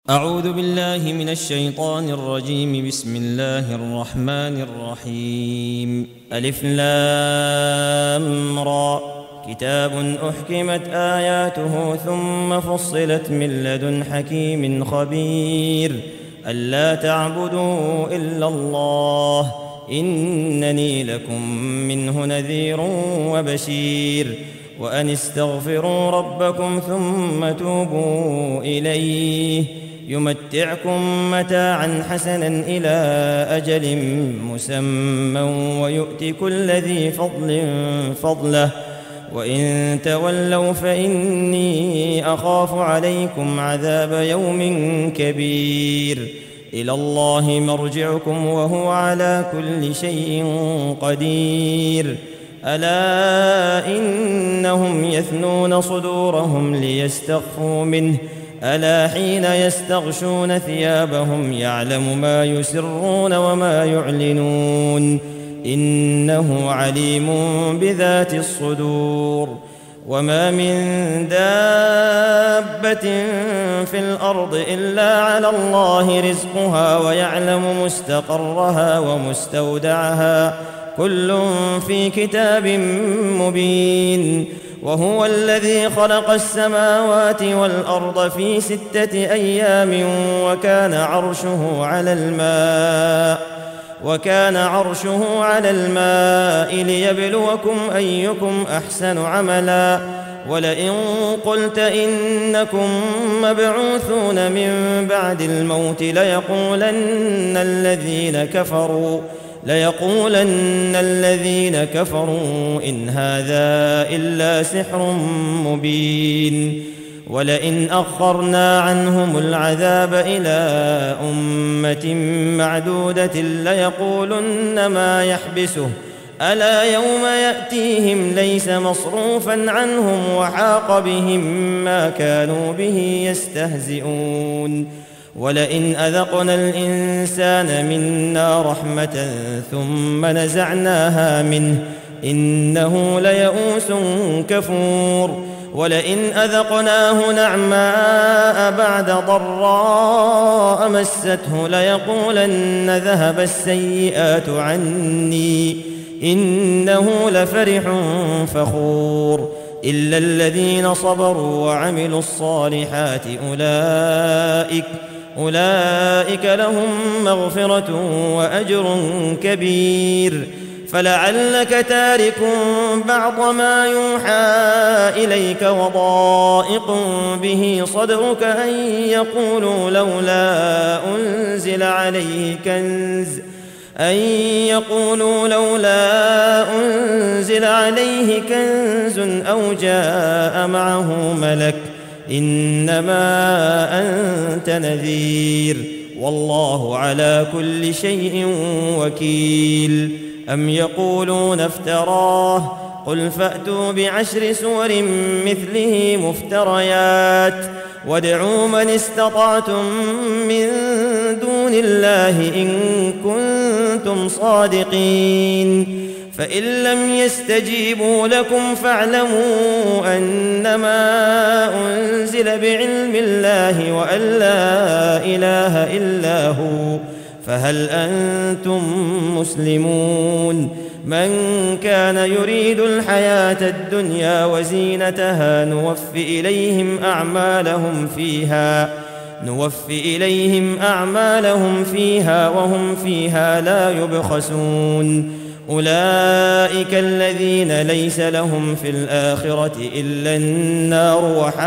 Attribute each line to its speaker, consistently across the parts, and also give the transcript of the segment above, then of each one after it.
Speaker 1: أعوذ بالله من الشيطان الرجيم. بسم الله الرحمن الرحيم. ألف لام را. كتاب أحكمت آياته ثم فصلت من لدن حكيم خبير. ألا تعبدوا إلا الله إنني لكم منه نذير وبشير. وأن استغفروا ربكم ثم توبوا إليه يمتعكم متاعا حسنا إلى أجل مسمى ويؤت كل ذي فضل فضله. وإن تولوا فإني أخاف عليكم عذاب يوم كبير. إلى الله مرجعكم وهو على كل شيء قدير. ألا إنهم يثنون صدورهم ليستخفوا منه ألا حين يستغشون ثيابهم يعلم ما يسرون وما يعلنون إنه عليم بذات الصدور. وما من دابة في الأرض إلا على الله رزقها ويعلم مستقرها ومستودعها كل في كتاب مبين. وهو الذي خلق السماوات والأرض في 6 أيام وكان عرشه على الماء ليبلوكم أيكم أحسن عملا. ولئن قلت إنكم مبعوثون من بعد الموت ليقولن الذين كفروا إن هذا إلا سحر مبين. ولئن أخرنا عنهم العذاب إلى أمة معدودة ليقولن ما يحبسه ألا يوم يأتيهم ليس مصروفا عنهم وحاق بهم ما كانوا به يستهزئون. ولئن أذقنا الإنسان منا رحمة ثم نزعناها منه إنه ليئوس كفور. ولئن أذقناه نعماء بعد ضراء مسته ليقولن ذهب السيئات عني إنه لفرح فخور. إلا الذين صبروا وعملوا الصالحات أولئك لهم مغفرة وأجر كبير. فلعلك تارك بعض ما يوحى إليك وضائق به صدرك أن يقولوا لولا أنزل عليه كنز أو جاء معه ملك إنما أنت نذير والله على كل شيء وكيل. أم يقولون افتراه قل فأتوا ب10 سور مثله مفتريات وادعوا من استطعتم من دون الله إن كنتم صادقين. فإن لم يستجيبوا لكم فاعلموا أنما أنزل بعلم الله وأن لا إله إلا هو فهل أنتم مسلمون. من كان يريد الحياة الدنيا وزينتها نوفي إليهم أعمالهم فيها وهم فيها لا يبخسون. أولئك الذين ليس لهم في الآخرة إلا النار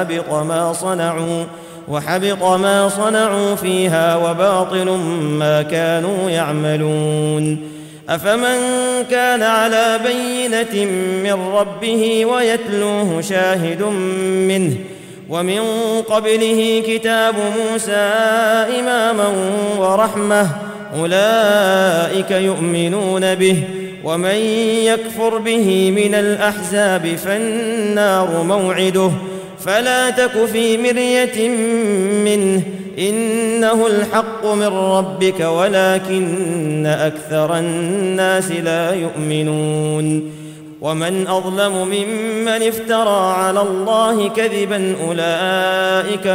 Speaker 1: وحبط ما صنعوا فيها وباطل ما كانوا يعملون. أفمن كان على بينة من ربه ويتلوه شاهد منه ومن قبله كتاب موسى إماما ورحمة أولئك يؤمنون به. ومن يكفر به من الأحزاب فالنار موعده فلا تك في مرية منه إنه الحق من ربك ولكن أكثر الناس لا يؤمنون. ومن أظلم ممن افترى على الله كذبا أولئك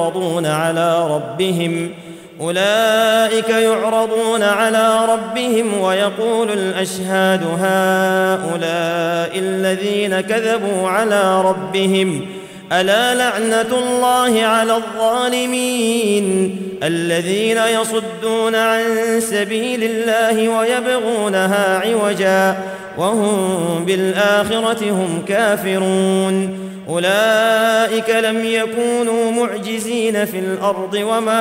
Speaker 1: يعرضون على ربهم ويقول الأشهاد هؤلاء الذين كذبوا على ربهم ألا لعنة الله على الظالمين الذين يصدون عن سبيل الله ويبغونها عوجا وهم بالآخرة هم كافرون أولئك لم يكونوا معجزين في الأرض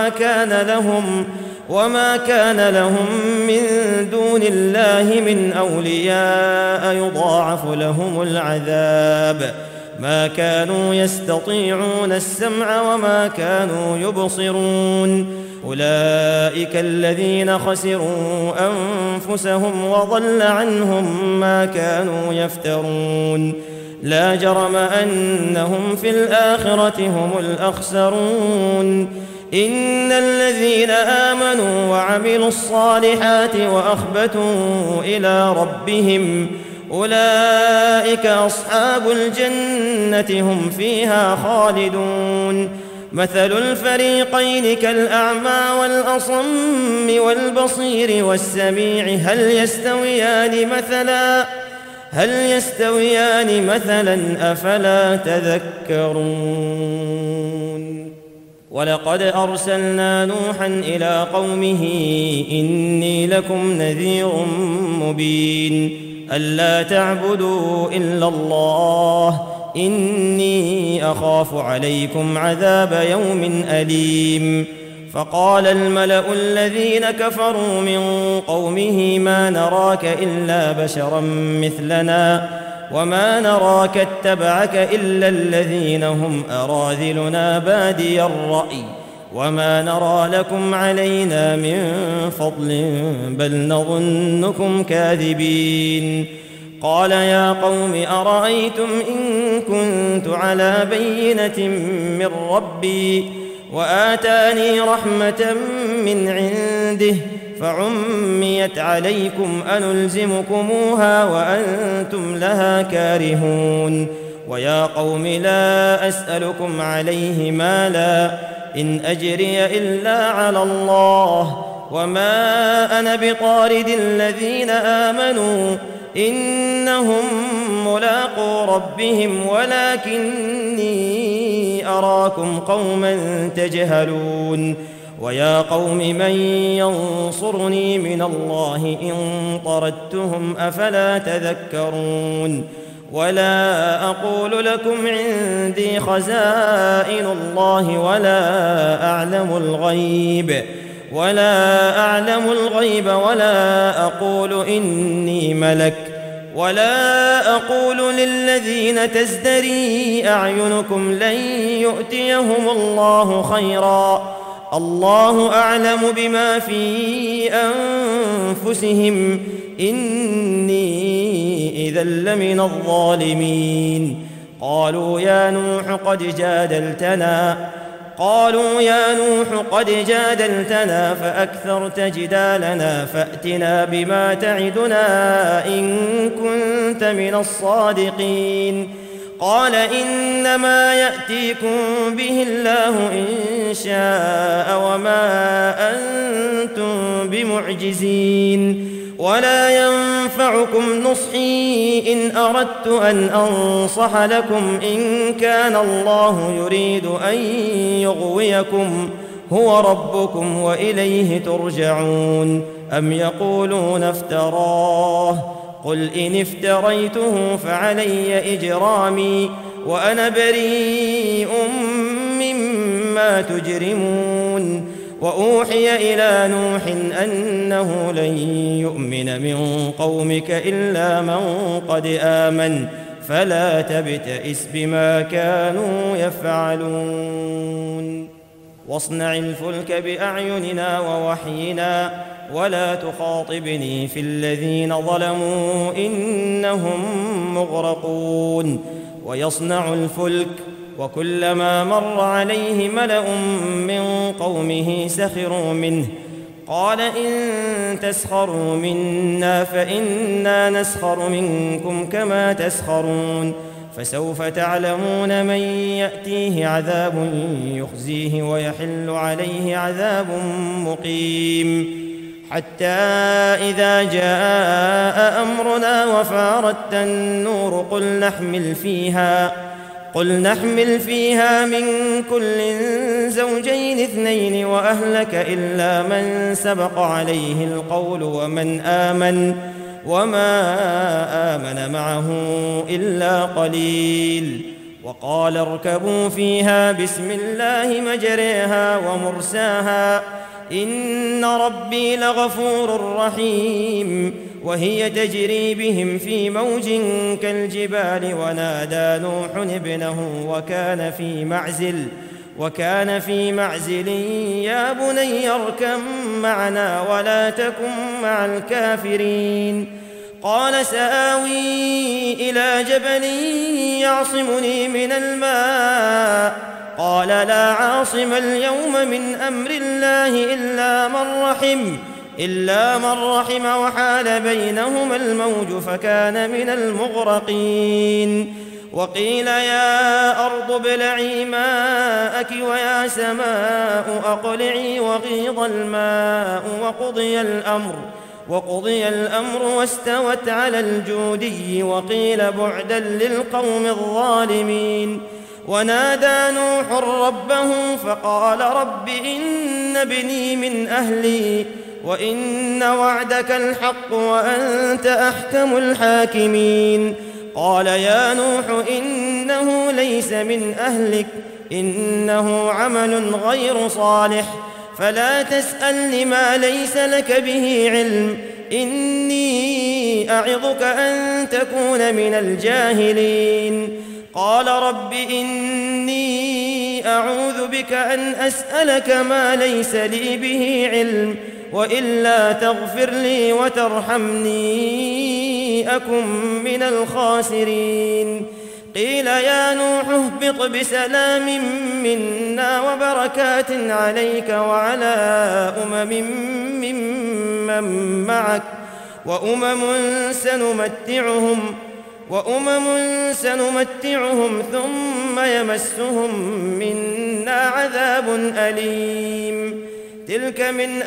Speaker 1: وما كان لهم من دون الله من أولياء يضاعف لهم العذاب ما كانوا يستطيعون السمع وما كانوا يبصرون أولئك الذين خسروا أنفسهم وضل عنهم ما كانوا يفترون لا جرم أنهم في الآخرة هم الأخسرون إن الذين آمنوا وعملوا الصالحات وأخبتوا إلى ربهم أولئك أصحاب الجنة هم فيها خالدون مثل الفريقين كالأعمى والأصم والبصير والسميع هل يستويان مثلا أفلا تذكرون ولقد أرسلنا نوحا إلى قومه إني لكم نذير مبين ألا تعبدوا إلا الله إني أخاف عليكم عذاب يوم أليم فقال الملأ الذين كفروا من قومه ما نراك إلا بشرا مثلنا وما نراك اتبعك إلا الذين هم أراذلنا بادي الرأي وما نرى لكم علينا من فضل بل نظنكم كاذبين قال يا قوم أرأيتم إن كنت على بينة من ربي وآتاني رحمة من عنده فعميت عليكم أنلزمكموها وأنتم لها كارهون ويا قوم لا أسألكم عليه مالا إن أجري إلا على الله وما أنا بطارد الذين آمنوا إنهم ملاقو ربهم ولكني أراكم قوما تجهلون ويا قوم من ينصرني من الله إن طردتهم أفلا تذكرون ولا أقول لكم عندي خزائن الله ولا أعلم الغيب ولا أقول إني ملك ولا أقول للذين تزدري أعينكم لن يؤتيهم الله خيرا الله أعلم بما في أنفسهم إني إذا لمن الظالمين قالوا يا نوح قد جادلتنا فأكثرت جدالنا فأتنا بما تعدنا إن كنت من الصادقين قال إنما يأتيكم به الله إن شاء وما أنتم بمعجزين ولا ينفعكم نصحي إن أردت أن أنصح لكم إن كان الله يريد أن يغويكم هو ربكم وإليه ترجعون أم يقولون افتراه قل إن افتريته فعلي إجرامي وأنا بريء مما تجرمون وأوحي إلى نوح أنه لن يؤمن من قومك إلا من قد آمن فلا تبتئس بما كانوا يفعلون واصنع الفلك بأعيننا ووحينا ولا تخاطبني في الذين ظلموا إنهم مغرقون ويصنع الفلك وكلما مر عليه ملأ من قومه سخروا منه قال إن تسخروا منا فإنا نسخر منكم كما تسخرون فسوف تعلمون من يأتيه عذاب يخزيه ويحل عليه عذاب مقيم حتى إذا جاء أمرنا وفارت النور قل نحمل فيها من كل زوجين اثنين وأهلك إلا من سبق عليه القول وما آمن معه إلا قليل وقال اركبوا فيها بسم الله مجريها ومرساها إن ربي لغفور رحيم وهي تجري بهم في موج كالجبال ونادى نوح ابنه وكان في معزل يا بني اركب معنا ولا تكن مع الكافرين قال سآوي إلى جبل يعصمني من الماء قال لا عاصم اليوم من أمر الله إلا من رحم وحال بينهما الموج فكان من المغرقين وقيل يا أرض ابلعي ماءك ويا سماء أقلعي وغيض الماء وقضي الأمر واستوت على الجودي وقيل بعدا للقوم الظالمين ونادى نوح ربه فقال رب إن ابني من أهلي وإن وعدك الحق وأنت أحكم الحاكمين قال يا نوح إنه ليس من أهلك إنه عمل غير صالح فلا تسألني ما ليس لك به علم إني أعظك أن تكون من الجاهلين قال رب إني أعوذ بك أن أسألك ما ليس لي به علم وإلا تغفر لي وترحمني أكن من الخاسرين قيل يا نوح اهبط بسلام منا وبركات عليك وعلى ممن معك وأمم سنمتعهم ثم يمسهم منا عذاب أليم تلك من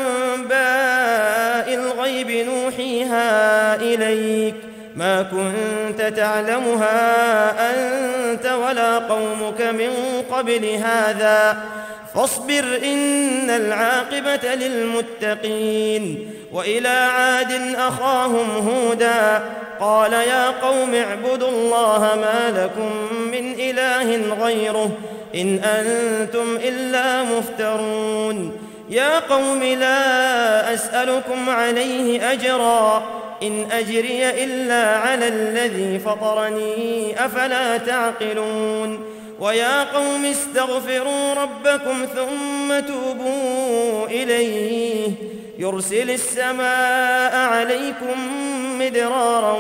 Speaker 1: أنباء الغيب نوحيها إليك ما كنت تعلمها أنت ولا قومك من قبل هذا فاصبر إن العاقبة للمتقين وإلى عاد أخاهم هودا قال يا قوم اعبدوا الله ما لكم من إله غيره إن أنتم إلا مفترون يا قوم لا أسألكم عليه أجرا إن أجري إلا على الذي فطرني أفلا تعقلون ويا قوم استغفروا ربكم ثم توبوا إليه يرسل السماء عليكم مدرارا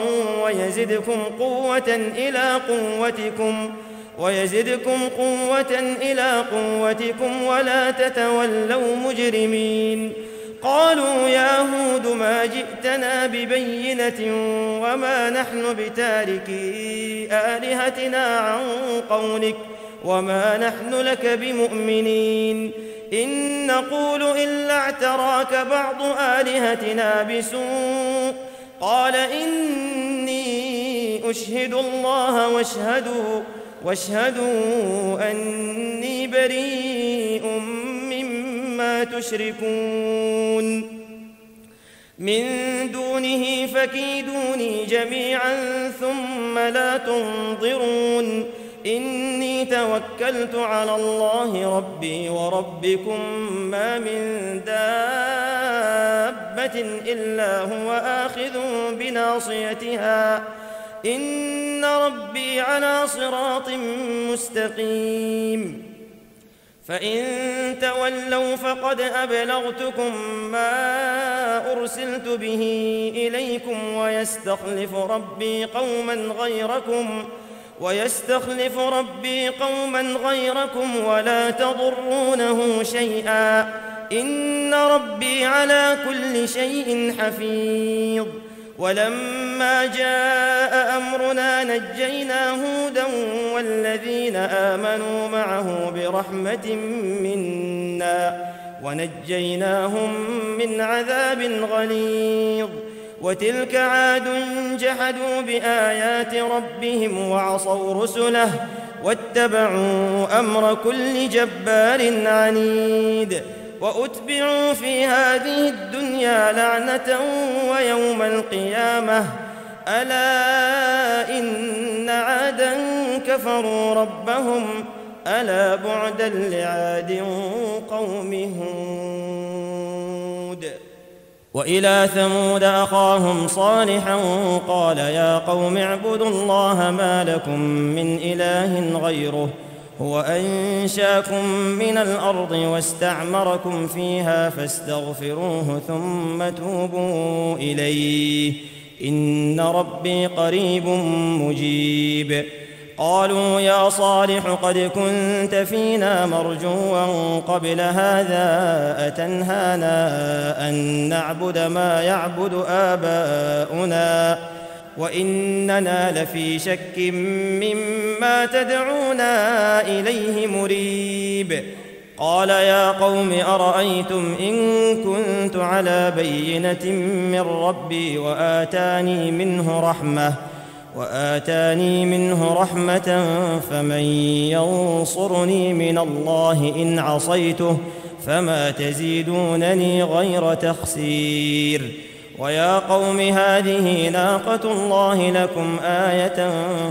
Speaker 1: ويزدكم قوة إلى قوتكم ولا تتولوا مجرمين قالوا يا هود ما جئتنا ببينة وما نحن بتاركي آلهتنا عن قولك وما نحن لك بمؤمنين إن نقول إلا اعتراك بعض آلهتنا بسوء قال إني أشهد الله واشهدوا أني بريء مما تشركون من دونه فكيدوني جميعا ثم لا تنظرون إني توكلت على الله ربي وربكم ما من دابة إلا هو آخذ بناصيتها إن ربي على صراط مستقيم فإن تولوا فقد أبلغتكم ما أرسلت به إليكم ويستخلف ربي قوما غيركم ولا تضرونه شيئا إن ربي على كل شيء حفيظ. ولما جاء أمرنا نجينا هودا والذين آمنوا معه برحمة منا ونجيناهم من عذاب غليظ. وتلك عاد جحدوا بآيات ربهم وعصوا رسله واتبعوا أمر كل جبار عنيد. وأتبعوا في هذه الدنيا لعنة ويوم القيامة ألا إن عادا كفروا ربهم ألا بعدا لعاد قوم هود. وإلى ثمود أخاهم صالحا قال يا قوم اعبدوا الله ما لكم من إله غيره هو أنشاكم من الأرض واستعمركم فيها فاستغفروه ثم توبوا إليه إن ربي قريب مجيب. قالوا يا صالح قد كنت فينا مرجوا قبل هذا أتنهانا أن نعبد ما يعبد آباؤنا وإننا لفي شك مما تدعونا إليه مريب. قال يا قوم أرأيتم إن كنت على بينة من ربي وآتاني منه رحمة فمن ينصرني من الله إن عصيته فما تزيدونني غير تخسير. ويا قوم هذه ناقة الله لكم آية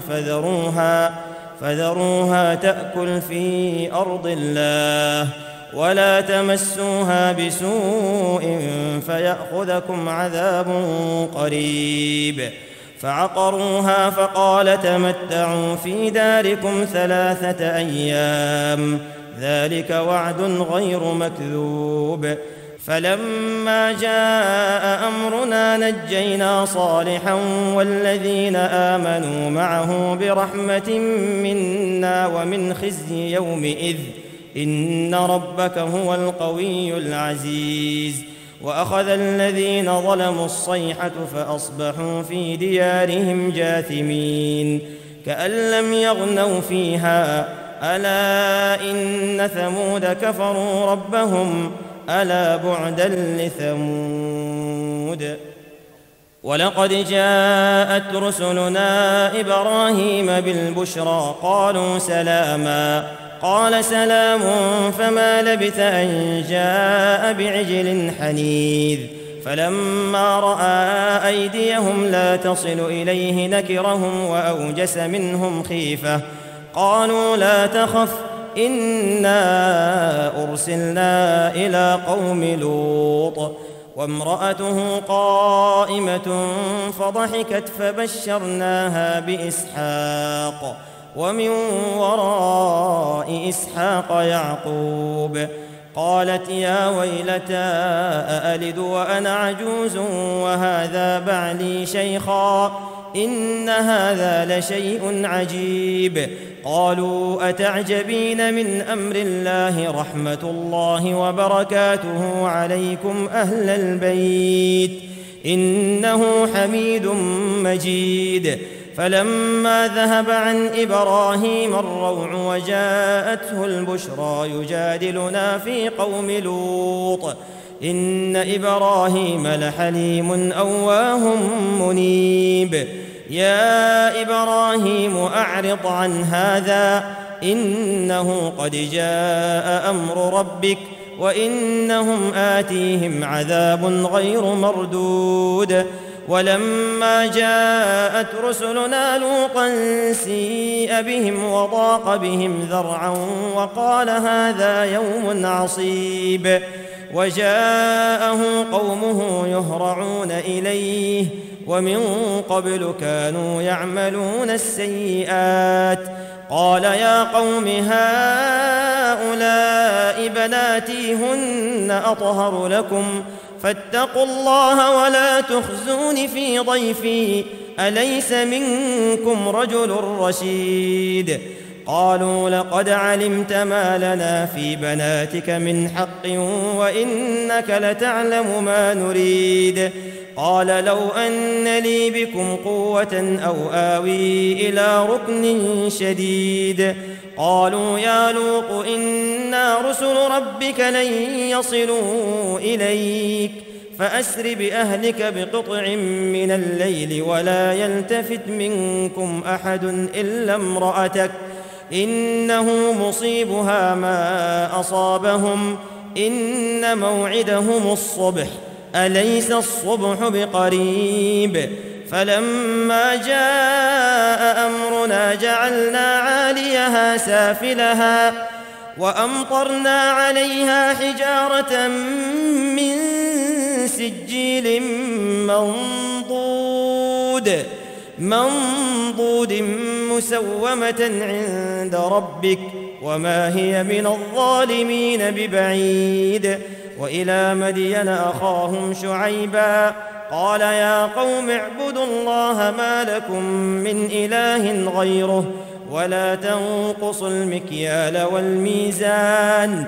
Speaker 1: فذروها تأكل في أرض الله ولا تمسوها بسوء فيأخذكم عذاب قريب. فعقروها فقال تمتعوا في داركم 3 أيام ذلك وعد غير مكذوب. فلما جاء أمرنا نجينا صالحا والذين آمنوا معه برحمة منا ومن خزي يومئذ إن ربك هو القوي العزيز. وأخذ الذين ظلموا الصيحة فأصبحوا في ديارهم جاثمين كأن لم يغنوا فيها ألا إن ثمود كفروا ربهم ألا بعدا لثمود. ولقد جاءت رسلنا إبراهيم بالبشرى قالوا سلاما قال سلام فما لبث أن جاء بعجل حنيذ. فلما رأى أيديهم لا تصل إليه نكرهم وأوجس منهم خيفة قالوا لا تخف إنا أرسلنا إلى قوم لوط وامرأته قائمة فضحكت فبشرناها بإسحاق ومن وراء إسحاق يعقوب. قالت يا ويلتى أألد وأنا عجوز وهذا بعلي شيخا إن هذا لشيء عجيب. قالوا أتعجبين من أمر الله رحمة الله وبركاته عليكم أهل البيت إنه حميد مجيد. فلما ذهب عن إبراهيم الروع وجاءته البشرى يجادلنا في قوم لوط إن إبراهيم لحليم أواه منيب. يا إبراهيم أعرض عن هذا إنه قد جاء أمر ربك وإنهم آتيهم عذاب غير مردود. ولما جاءت رسلنا لوطا سيء بهم وضاق بهم ذرعا وقال هذا يوم عصيب. وجاءه قومه يهرعون إليه ومن قبل كانوا يعملون السيئات. قال يا قوم هؤلاء بناتي هن أطهر لكم فاتقوا الله ولا تخزون في ضيفي أليس منكم رجل رشيد. قالوا لقد علمت ما لنا في بناتك من حق وإنك لتعلم ما نريد. قال لو أن لي بكم قوة أو آوي إلى ركن شديد. قالوا يا لوط إنا رسل ربك لن يصلوا إليك فأسر بأهلك بقطع من الليل ولا يلتفت منكم أحد إلا امرأتك إنه مصيبها ما أصابهم إن موعدهم الصبح أليس الصبح بقريب. فلما جاء أمرنا جعلنا عاليها سافلها وأمطرنا عليها حجارة من سجيل منضود مسومة عند ربك وما هي من الظالمين ببعيد. وإلى مدين أخاهم شعيبا قال يا قوم اعبدوا الله ما لكم من إله غيره ولا تنقصوا المكيال والميزان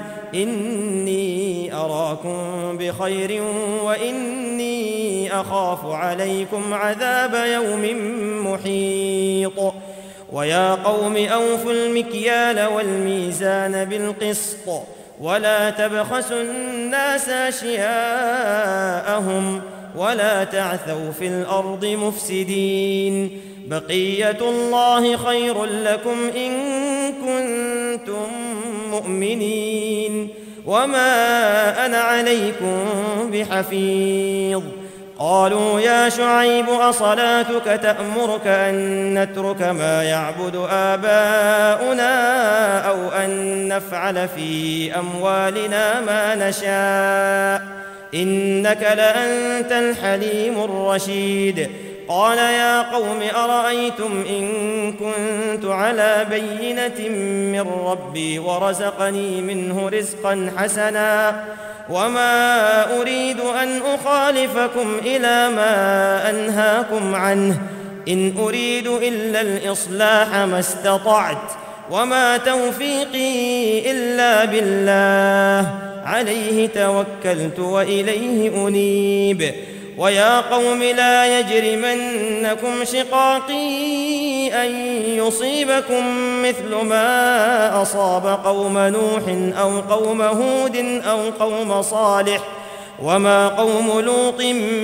Speaker 1: إني أراكم بخير وإني أخاف عليكم عذاب يوم محيط. ويا قوم أوفوا المكيال والميزان بالقسط ولا تبخسوا الناس أشياءهم ولا تعثوا في الأرض مفسدين. بقية الله خير لكم إن كنتم مؤمنين وما أنا عليكم بحفيظ. قالوا يا شعيب أصلاتك تأمرك أن نترك ما يعبد آباؤنا أو أن نفعل في أموالنا ما نشاء إنك لأنت الحليم الرشيد. قال يا قوم أرأيتم إن كنت على بينة من ربي ورزقني منه رزقا حسنا وما أريد أن أخالفكم إلى ما أنهاكم عنه إن أريد إلا الإصلاح ما استطعت وما توفيقي إلا بالله عليه توكلت وإليه أنيب. ويا قوم لا يجرمنكم شقاقي أن يصيبكم مثل ما أصاب قوم نوح أو قوم هود أو قوم صالح وما قوم لوط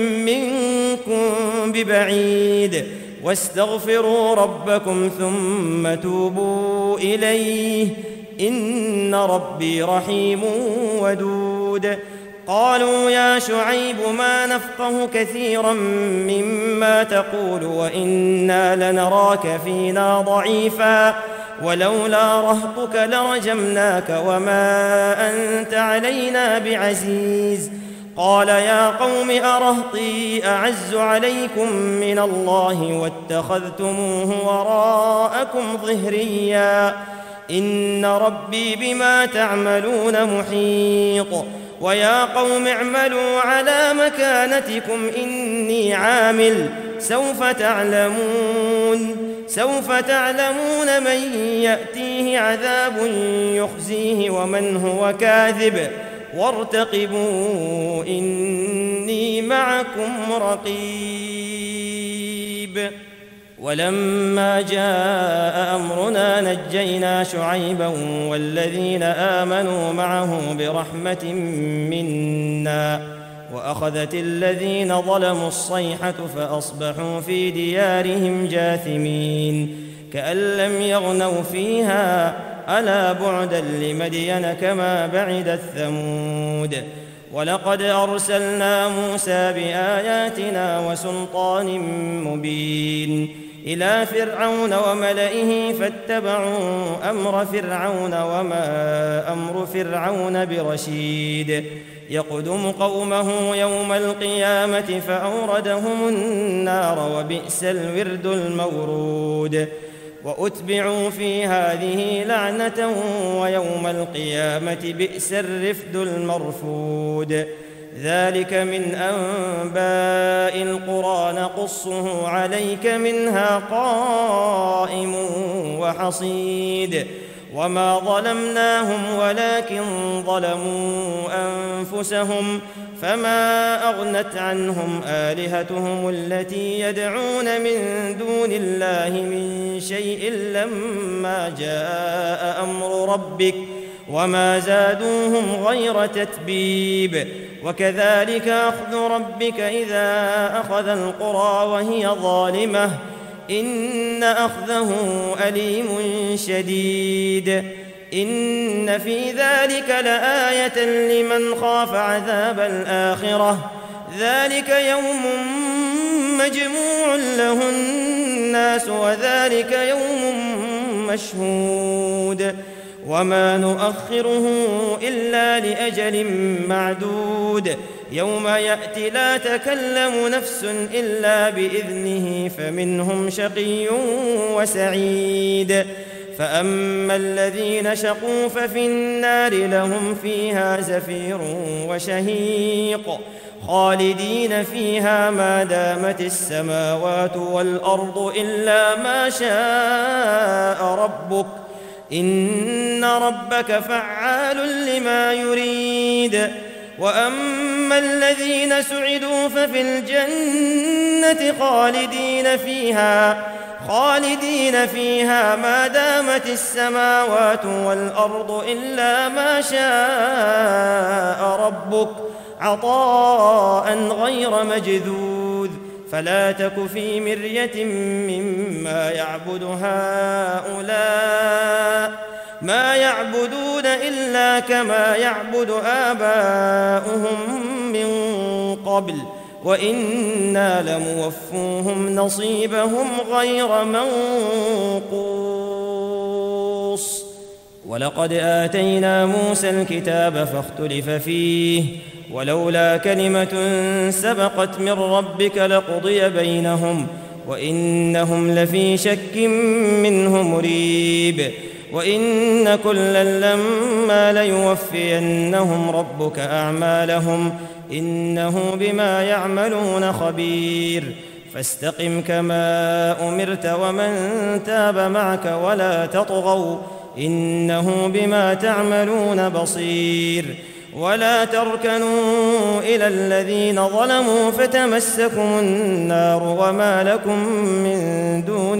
Speaker 1: منكم ببعيد. واستغفروا ربكم ثم توبوا إليه إن ربي رحيم ودود. قالوا يا شعيب ما نفقه كثيرا مما تقول وإنا لنراك فينا ضعيفا ولولا رهطك لرجمناك وما أنت علينا بعزيز. قال يا قوم أرهطي أعز عليكم من الله واتخذتموه وراءكم ظهريا إن ربي بما تعملون محيط. ويا قوم اعملوا على مكانتكم إني عامل سوف تعلمون من يأتيه عذاب يخزيه ومن هو كاذب وارتقبوا إني معكم رقيب. ولما جاء أمرنا نجينا شعيبا والذين آمنوا معه برحمة منا وأخذت الذين ظلموا الصيحة فأصبحوا في ديارهم جاثمين كأن لم يغنوا فيها ألا بعدا لمدين كما بعدت ثمود. ولقد أرسلنا موسى بآياتنا وسلطان مبين إلى فرعون وملئه فاتبعوا أمر فرعون وما أمر فرعون برشيد. يقدم قومه يوم القيامة فأوردهم النار وبئس الورد المورود. وأتبعوا في هذه لعنة ويوم القيامة بئس الرفد المرفود. ذلك من أنباء القرى نقصه عليك منها قائم وحصيد وما ظلمناهم ولكن ظلموا أنفسهم فما أغنت عنهم آلهتهم التي يدعون من دون الله من شيء لما جاء أمر ربك وما زادوهم غير تتبيب وكذلك أخذ ربك إذا أخذ القرى وهي ظالمة إن أخذه أليم شديد إن في ذلك لآية لمن خاف عذاب الآخرة ذلك يوم مجموع له الناس وذلك يوم مشهود وما نؤخره إلا لأجل معدود يوم يأتي لا تكلم نفس إلا بإذنه فمنهم شقي وسعيد فأما الذين شقوا ففي النار لهم فيها زفير وشهيق خالدين فيها ما دامت السماوات والأرض إلا ما شاء ربك إن ربك فعال لما يريد وأما الذين سعدوا ففي الجنة خالدين فيها ما دامت السماوات والأرض إلا ما شاء ربك عطاء يغير مجذوذ فلا تك في مرية مما يعبد هؤلاء ما يعبدون إلا كما يعبد آباؤهم من قبل وإنا لموفوهم نصيبهم غير منقوص ولقد آتينا موسى الكتاب فاختلف فيه ولولا كلمة سبقت من ربك لقضي بينهم وإنهم لفي شك منه مريب وإن كلا لما ليوفينهم ربك أعمالهم إنه بما يعملون خبير فاستقم كما أمرت ومن تاب معك ولا تطغوا إنه بما تعملون بصير ولا تركنوا إلى الذين ظلموا فتمسكم النار وما لكم من دون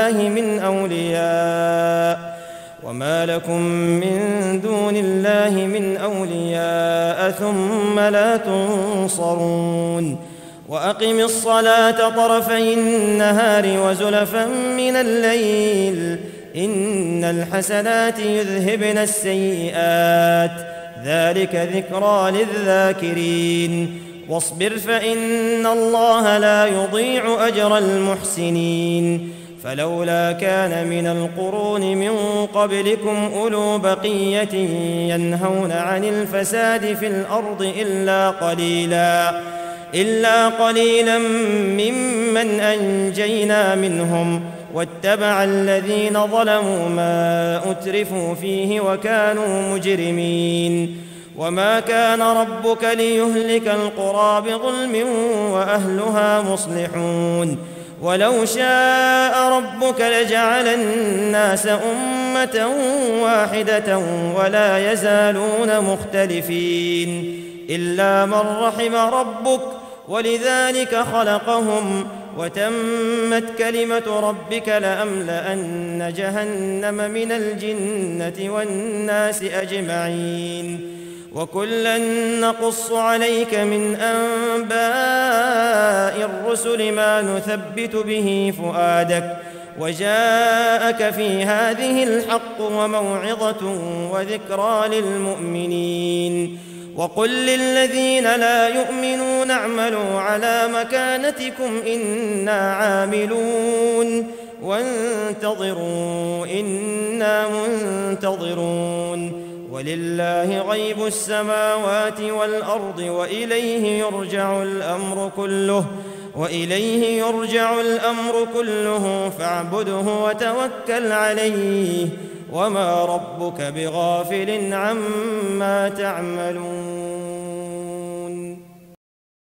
Speaker 1: الله من أولياء ثم لا تنصرون وأقم الصلاة طرفي النهار وزلفا من الليل إن الحسنات يذهبن السيئات ذلك ذكرى للذاكرين واصبر فإن الله لا يضيع أجر المحسنين فلولا كان من القرون من قبلكم أولو بقية ينهون عن الفساد في الأرض إلا قليلا ممن أنجينا منهم واتبع الذين ظلموا ما أترفوا فيه وكانوا مجرمين وما كان ربك ليهلك القرى بظلم وأهلها مصلحون ولو شاء ربك لجعل الناس أمة واحدة ولا يزالون مختلفين إلا من رحم ربك ولذلك خلقهم وتمت كلمة ربك لأملأن جهنم من الجنة والناس أجمعين وكلا نقص عليك من أنباء الرسل ما نثبت به فؤادك وجاءك في هذه الحق وموعظة وذكرى للمؤمنين وقل للذين لا يؤمنون اعملوا على مكانتكم إنا عاملون وانتظروا إنا منتظرون ولله غيب السماوات والأرض وإليه يرجع الأمر كله فاعبده وتوكل عليه وما ربك بغافل عما تعملون